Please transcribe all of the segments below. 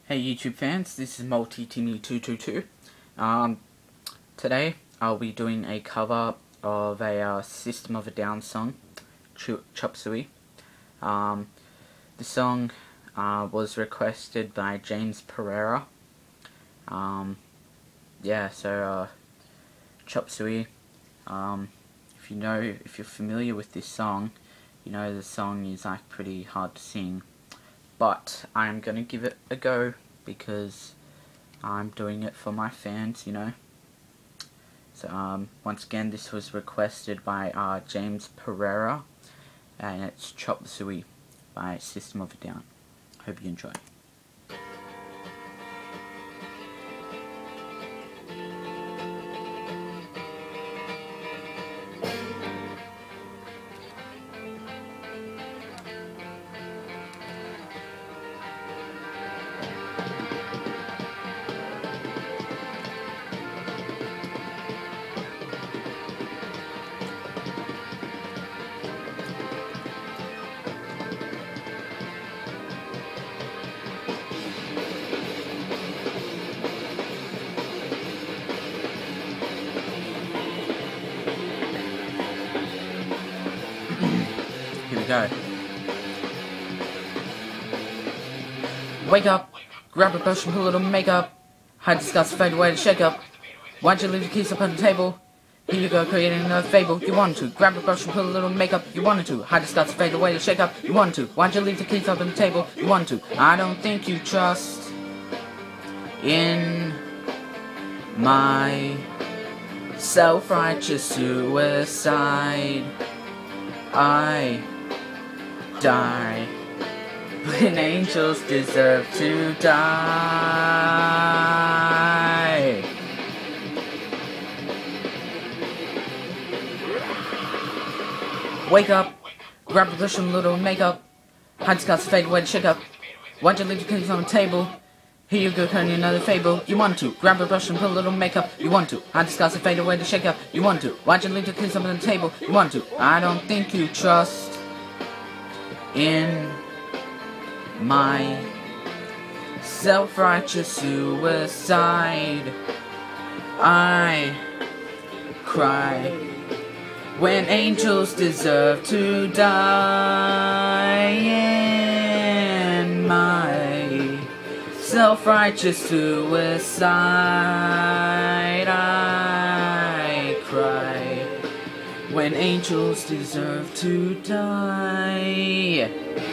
Hey YouTube fans, this is MultiTimmy222. Today I'll be doing a cover of a System of a Down song, Chop Suey. The song was requested by James Pereira. Chop Suey. If you're familiar with this song, you know the song is like pretty hard to sing. But I'm gonna give it a go because I'm doing it for my fans, you know. So once again, this was requested by James Pereira, and it's Chop Suey by System of a Down. Hope you enjoy. Here we go. Wake up, grab a brush and put a little makeup. Hide disgust, fade away to shake up. Why'd you leave the keys up on the table? Here you go, creating another fable. You wanted to grab a brush and put a little makeup. You wanted to hide disgust, fade away to shake up. You wanted to. Why'd you leave the keys up on the table? You wanted to. I don't think you trust in my self-righteous suicide. I die when angels deserve to die. Wake up, grab a brush and a little makeup. Hide disgust, fade away to shake up. Why'd you leave the keys on the table? Here you go, turning another fable. You want to grab a brush and put a little makeup. You want to hide disgust and fade away to shake up. You want to. Why'd you leave the keys on the table? You want to. I don't think you trust in my self-righteous suicide. I cry when angels deserve to die. In my self-righteous suicide, I cry when angels deserve to die.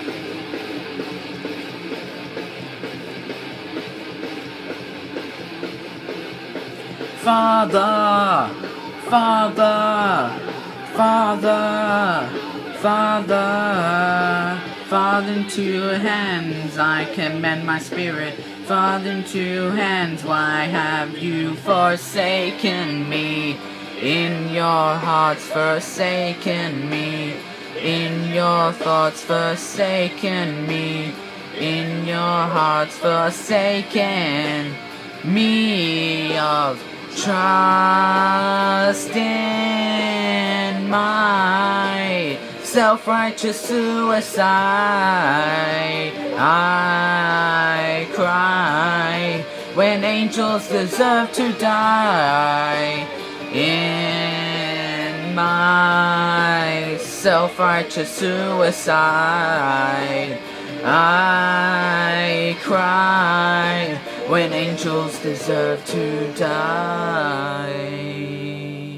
Father, Father, Father, Father, Father, into your hands I commend my spirit. Father, into your hands, why have you forsaken me? In your hearts forsaken me. In your thoughts forsaken me. In your hearts forsaken me of trust in my self-righteous suicide. I cry when angels deserve to die. In my self-righteous suicide, I cry when angels deserve to die.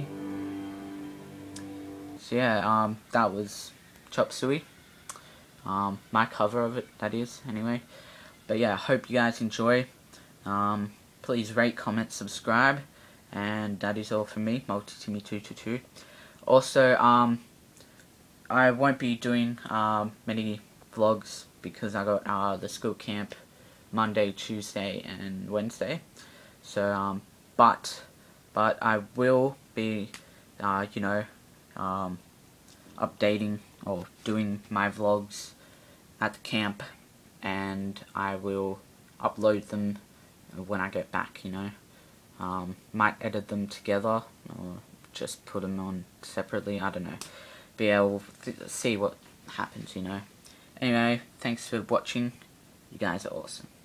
So yeah, that was Chop Suey. My cover of it, that is, anyway. But yeah, I hope you guys enjoy. Please rate, comment, subscribe. And that is all from me, MultiTimmy222. Also, I won't be doing many vlogs because I got the school camp Monday, Tuesday, and Wednesday. So, but I will be, updating or doing my vlogs at the camp, and I will upload them when I get back, you know. Might edit them together or just put them on separately, I don't know. Be able to see what happens, you know. Anyway, thanks for watching. You guys are awesome.